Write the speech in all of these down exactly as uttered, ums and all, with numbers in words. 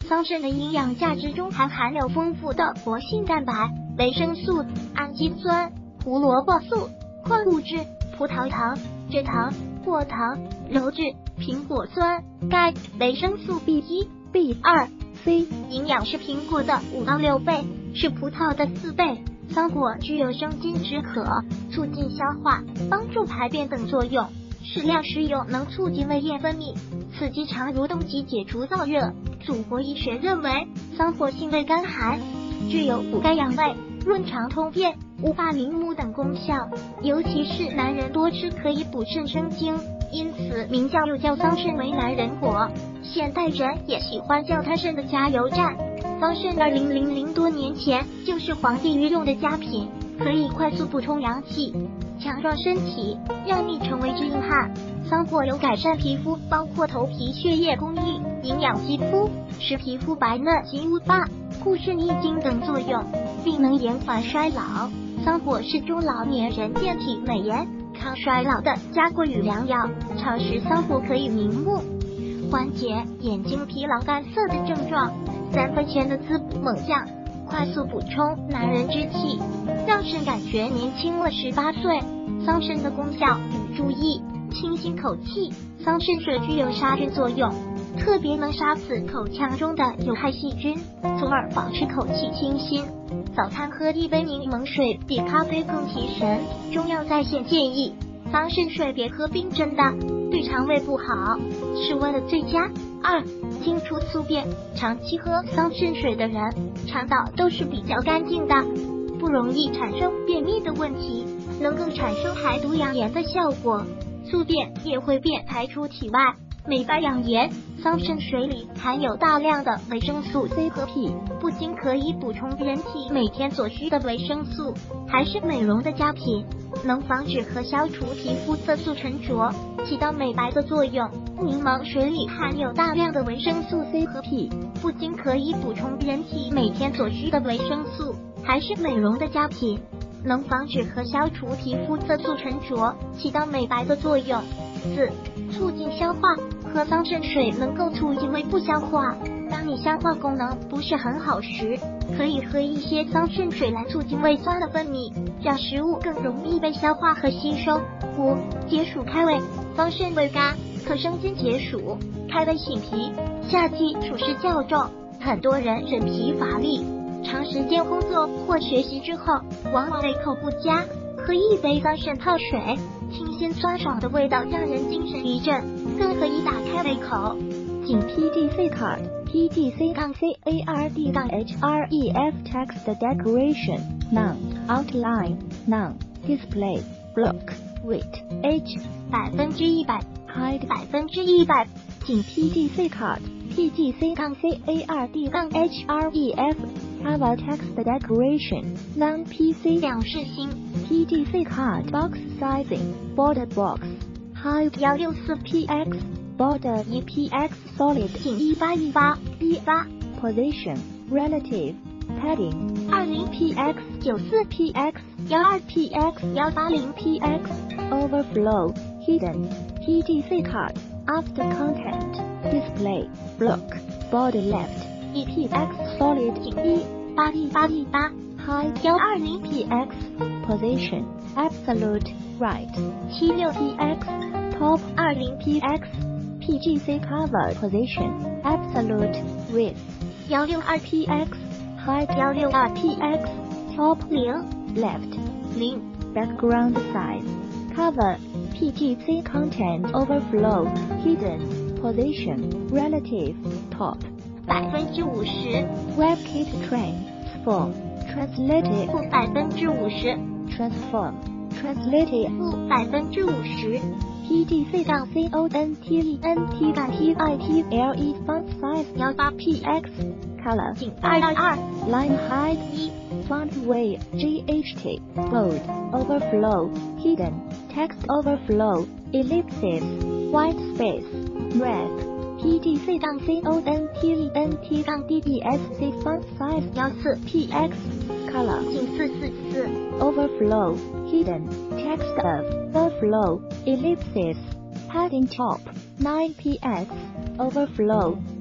桑葚的营养价值中还含有丰富的活性蛋白、维生素、氨基酸、胡萝卜素、矿物质、葡萄糖、蔗糖、果糖、鞣质、苹果酸、钙、维生素 B 一、B 二、C， 营养是苹果的五到六倍，是葡萄的四倍。桑果具有生津止渴、促进消化、帮助排便等作用。适量食用能促进胃液分泌，刺激肠蠕动及解除燥热。祖国医学认为，桑果性味甘寒，具有补肝养胃、润肠通便、乌发明目等功效，尤其是男人多吃可以补肾生精，因此名叫又叫桑葚为男人果。现代人也喜欢叫它肾的加油站。桑葚二零零零多年前就是皇帝御用的佳品，可以快速补充阳气，强壮身体，让你成为之硬汉。桑果有改善皮肤，包括头皮血液供应、营养肌肤、使皮肤白嫩及乌发、固肾益精等作用，并能延缓衰老。桑果是中老年人健体美颜、抗衰老的佳桂与良药，常食桑果可以明目，缓解眼睛疲劳干涩的症状。三分钱的滋补猛将，快速补充男人之气，让肾感觉年轻了十八岁。桑葚的功效请注意：清新口气，桑葚水具有杀菌作用，特别能杀死口腔中的有害细菌，从而保持口气清新。早餐喝一杯柠檬水比咖啡更提神。中药在线建议，桑葚水别喝冰镇的，对肠胃不好，室温的最佳。二、清除宿便，长期喝桑葚水的人，肠道都是比较干净的，不容易产生便秘的问题，能够产生排毒养颜的效果，宿便也会便排出体外，美白养颜。桑葚水里含有大量的维生素 C 和 P， 不仅可以补充人体每天所需的维生素，还是美容的佳品，能防止和消除皮肤色素沉着，起到美白的作用。柠檬水里含有大量的维生素 C 和 P， 不仅可以补充人体每天所需的维生素，还是美容的佳品，能防止和消除皮肤色素沉着，起到美白的作用。四、促进消化，喝桑葚水能够促进胃部消化。当你消化功能不是很好时，可以喝一些桑葚水来促进胃酸的分泌，让食物更容易被消化和吸收。五、解暑开胃，桑葚味甘，可生津解暑，开胃醒脾。夏季暑湿较重，很多人忍疲乏力，长时间工作或学习之后，往往胃口不佳，喝一杯桑葚泡水，清新酸爽的味道让人精神一振，更可以打开胃口。 仅 P G C card P G C C A R D H R E F text decoration none outline none display block weight H 百分之一百 height 百分之一百。 仅 P G C card P G C C A R D H R E F cover text decoration non P C 两视星 P G C card box sizing border box height 幺六四 P X border 一 P X solid 仅一八一八一八 position relative padding 二零 P X 九四 P X 幺二 P X 幺八零 P X overflow hidden P G C card after content display block border left 一 P X solid 仅一八一八一八 height 幺二零 P X position absolute right 七六 P X top 二零 P X P G C cover position absolute width 幺六二 P X height 幺六二 P X top 零 left 零 background size cover P G C content overflow hidden position relative top 百分之五十 WebKit transform translated 负百分之五十 transform translated 负百分之五十 P G C 杠 C O N T E N T 杠 T I T L E font size 幺八 P X color 仅二二二 line height 一 font weight G H T bold overflow hidden text overflow ellipsis white space red P G C 杠 C O N T E N T 杠 D E S C font size 幺四 P X color 仅四四四 overflow hidden text of overflow ellipsis padding top nine P X overflow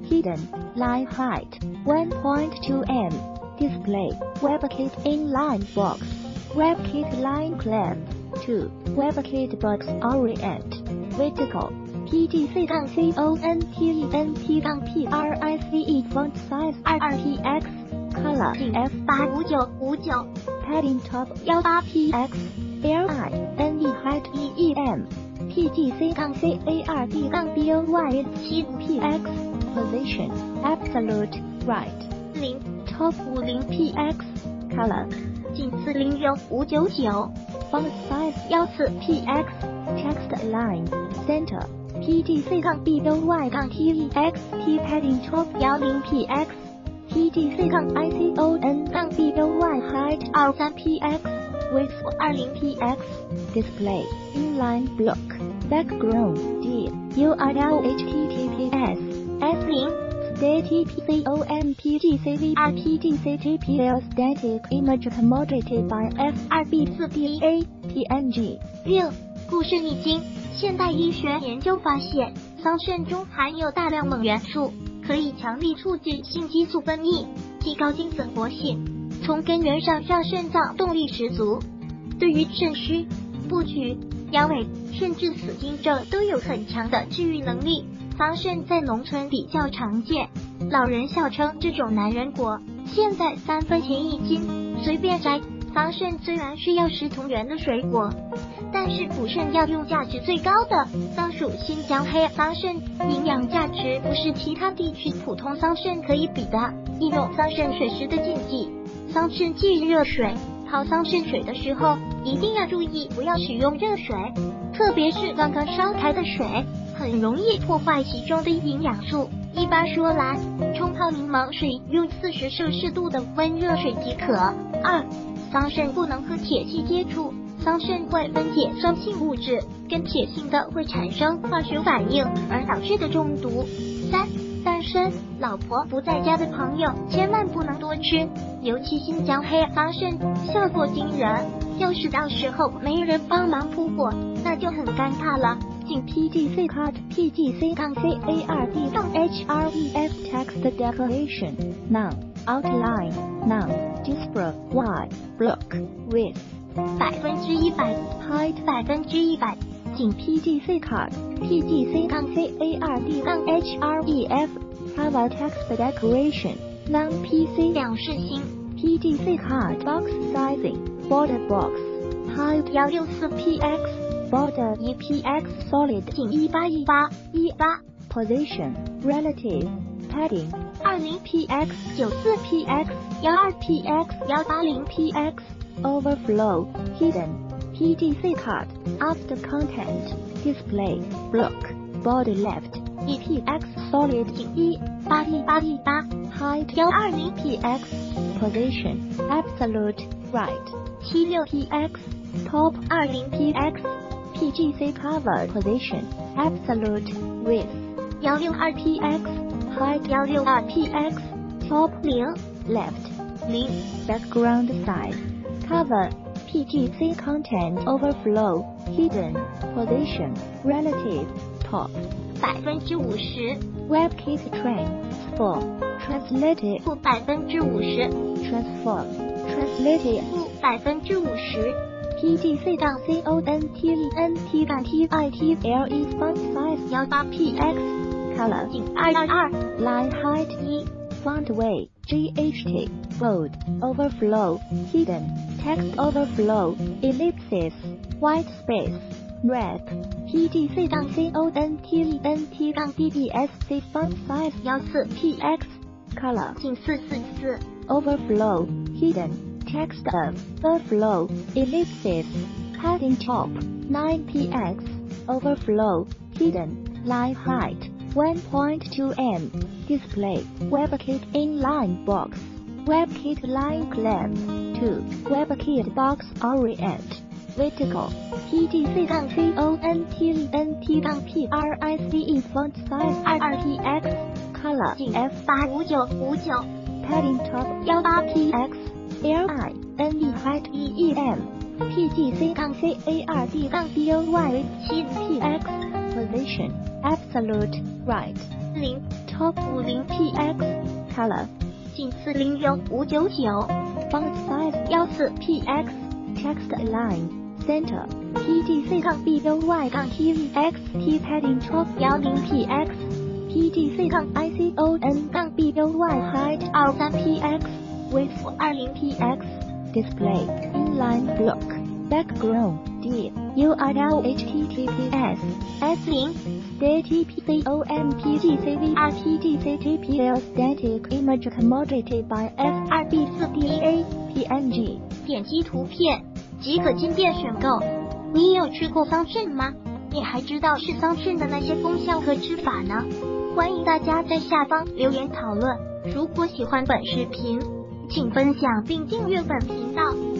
hidden, line height, one point two meters, display, WebKit inline box, WebKit line clamp, two, WebKit box orient, vertical, P G C C O N T E N T P R I C E font size二 P X, color F 八五九五九 padding top 十八 P X, L I N E height E E M, P G C C A R D B O Y 七 P X, position, absolute, right, 零 top 五十 P X, color, 近似零六五九九 font size 十四 P X, text align, center, P G C B O Y T E X T padding top 十 P X, P G C I C O N B O Y height 二十三 P X, width 二十 P X, display, inline block, background, D, U R L H T T P S, S 零 static C O M P G C V R P G C T P L static image commodity by F 二 B 四 D A P N G. 六故事历经现代医学研究发现，桑葚中含有大量锰元素，可以强力促进性激素分泌，提高精神活性，从根源上让肾脏动力十足。对于肾虚、不举、阳痿甚至死精症都有很强的治愈能力。桑葚在农村比较常见，老人笑称这种男人果，现在三分钱一斤，随便摘。桑葚虽然是药食同源的水果，但是补肾药用价值最高的桑属新疆黑桑葚，营养价值不是其他地区普通桑葚可以比的。应用桑葚水时的禁忌：桑葚忌热水，泡桑葚水的时候一定要注意不要使用热水，特别是刚刚烧开的水，很容易破坏其中的营养素。一般说来，冲泡柠檬水用四十摄氏度的温热水即可。二桑葚不能和铁器接触，桑葚会分解酸性物质，跟铁性的会产生化学反应而导致的中毒。三单身、老婆不在家的朋友千万不能多吃，尤其新疆黑桑葚效果惊人，要是到时候没人帮忙扑火，那就很尴尬了。仅 P G C cut P G C C A R D H R E F text declaration none outline none display y block width 百分之一百 height 百分之一百， 仅 P G C cut P G C C A R D H R E F cover text declaration non P C 两世星 P G C cut box sizing border box height 一百六十四 P X border 一 P X solid 仅一八一八一八 position relative padding 二十 P X 九十四 P X 十二 P X 一八零 P X overflow hidden P G C cut after content display block border left 一 P X solid 仅一八一八一八 height 一二零 P X position absolute right 七六 P X top 二十 P X P G C cover position absolute width 一六二 P X height 一六二 P X top 零 left 零 background size cover P G C content overflow hidden position relative top 百分之五十 WebKit transform translated 负百分之五十 transform translated 负百分之五十 P G C C O N T E N T T I T L E font size 一八 P X color 仅二二二 line height 一 font weight G H T bold overflow hidden text overflow ellipsis white space wrap P G C C O N T E N T D B S C font size 一四 P X color 仅四四四 overflow hidden text of overflow ellipsis padding top nine P X overflow hidden line height one point two meters display WebKit inline box WebKit line clamp two WebKit box orient vertical P G C C O N T E N T P R I C E font size 二二 P X color 仅 F 八五九五九 padding top 一八 P X L I N E height E E M P G C C A R D B O Y 七 P X position absolute right 零 Top 五十 P X Color 仅次零元五九九 Font Size 幺四 P X Text Align Center P G C B U Y T V X T Padding Top 幺零 P X P G C I C O N B U Y Height 二三 P X Width 二十 P X Display Inline Block Background D U R L H T T P S S 零 Static C O M P G C V R P G C T P L Static Image Commodity by F 二 B 四 D A P N G 点击图片即可进店选购。你也有吃过桑葚吗？你还知道是桑葚的那些功效和吃法呢？欢迎大家在下方留言讨论。如果喜欢本视频，请分享并订阅本频道。